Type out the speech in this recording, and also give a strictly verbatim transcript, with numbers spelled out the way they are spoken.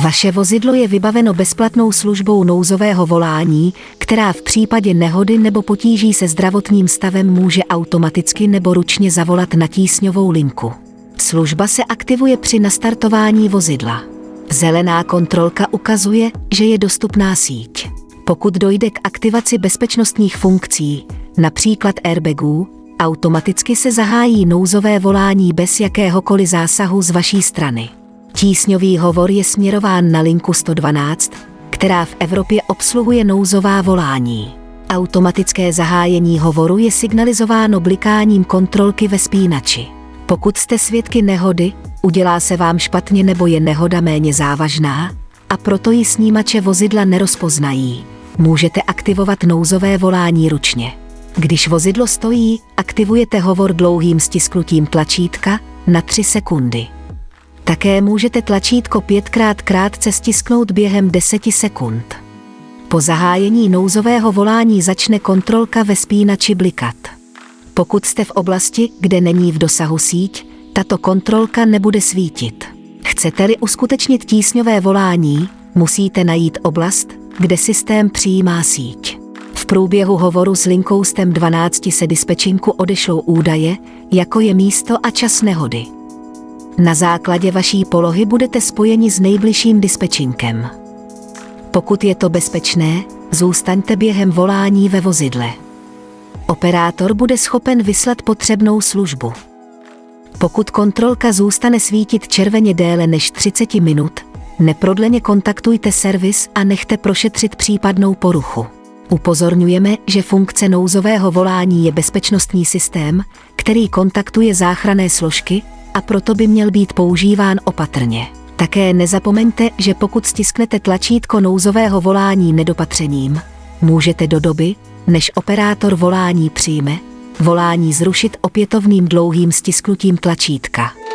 Vaše vozidlo je vybaveno bezplatnou službou nouzového volání, která v případě nehody nebo potíží se zdravotním stavem může automaticky nebo ručně zavolat na tísňovou linku. Služba se aktivuje při nastartování vozidla. Zelená kontrolka ukazuje, že je dostupná síť. Pokud dojde k aktivaci bezpečnostních funkcí, například airbagů, automaticky se zahájí nouzové volání bez jakéhokoliv zásahu z vaší strany. Tísňový hovor je směrován na linku sto dvanáct, která v Evropě obsluhuje nouzová volání. Automatické zahájení hovoru je signalizováno blikáním kontrolky ve spínači. Pokud jste svědky nehody, udělá se vám špatně nebo je nehoda méně závažná, a proto ji snímače vozidla nerozpoznají, můžete aktivovat nouzové volání ručně. Když vozidlo stojí, aktivujete hovor dlouhým stisknutím tlačítka na tři sekundy. Také můžete tlačítko pětkrát krátce stisknout během deseti sekund. Po zahájení nouzového volání začne kontrolka ve spínači blikat. Pokud jste v oblasti, kde není v dosahu síť, tato kontrolka nebude svítit. Chcete-li uskutečnit tísňové volání, musíte najít oblast, kde systém přijímá síť. V průběhu hovoru s linkou sto dvanáct se dispečinku odešlou údaje, jako je místo a čas nehody. Na základě vaší polohy budete spojeni s nejbližším dispečinkem. Pokud je to bezpečné, zůstaňte během volání ve vozidle. Operátor bude schopen vyslat potřebnou službu. Pokud kontrolka zůstane svítit červeně déle než třicet minut, neprodleně kontaktujte servis a nechte prošetřit případnou poruchu. Upozorňujeme, že funkce nouzového volání je bezpečnostní systém, který kontaktuje záchranné složky, a proto by měl být používán opatrně. Také nezapomeňte, že pokud stisknete tlačítko nouzového volání nedopatřením, můžete do doby, než operátor volání přijme, volání zrušit opětovným dlouhým stisknutím tlačítka.